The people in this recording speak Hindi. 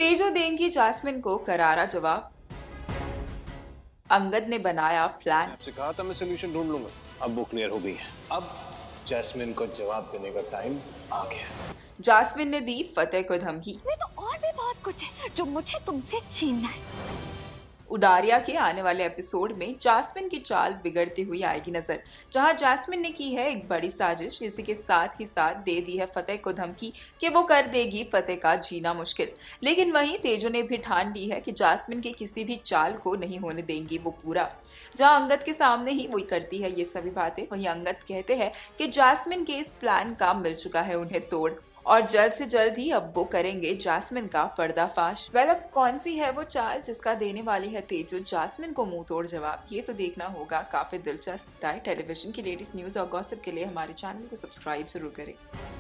तेजो देंगी जास्मिन को करारा जवाब। अंगद ने बनाया प्लान। आपसे कहा था मैं सोल्यूशन ढूंढ लूंगा। अब वो क्लियर हो गई है। अब जैस्मिन को जवाब देने का टाइम आ गया। जास्मिन ने दी फतेह को धमकी। मैं तो और भी बहुत कुछ है जो मुझे तुमसे छीनना है। उडारिया के आने वाले एपिसोड में जास्मिन की चाल बिगड़ती हुई आएगी नजर, जहां जास्मिन ने की है एक बड़ी साजिश। इसी के साथ ही साथ दे दी है फतेह को धमकी कि वो कर देगी फतेह का जीना मुश्किल। लेकिन वहीं तेजो ने भी ठान ली है कि जास्मिन की किसी भी चाल को नहीं होने देंगी वो पूरा। जहां अंगद के सामने ही वही करती है ये सभी बातें, वहीं अंगद कहते हैं कि जास्मिन के इस प्लान का मिल चुका है उन्हें तोड़, और जल्द से जल्द ही अब वो करेंगे जास्मिन का पर्दाफाश। अब कौन सी है वो चाल जिसका देने वाली है तेजो जास्मिन को मुंह तोड़ जवाब, ये तो देखना होगा। काफी दिलचस्प है। टेलीविजन की लेटेस्ट न्यूज और गॉसिप के लिए हमारे चैनल को सब्सक्राइब जरूर करें।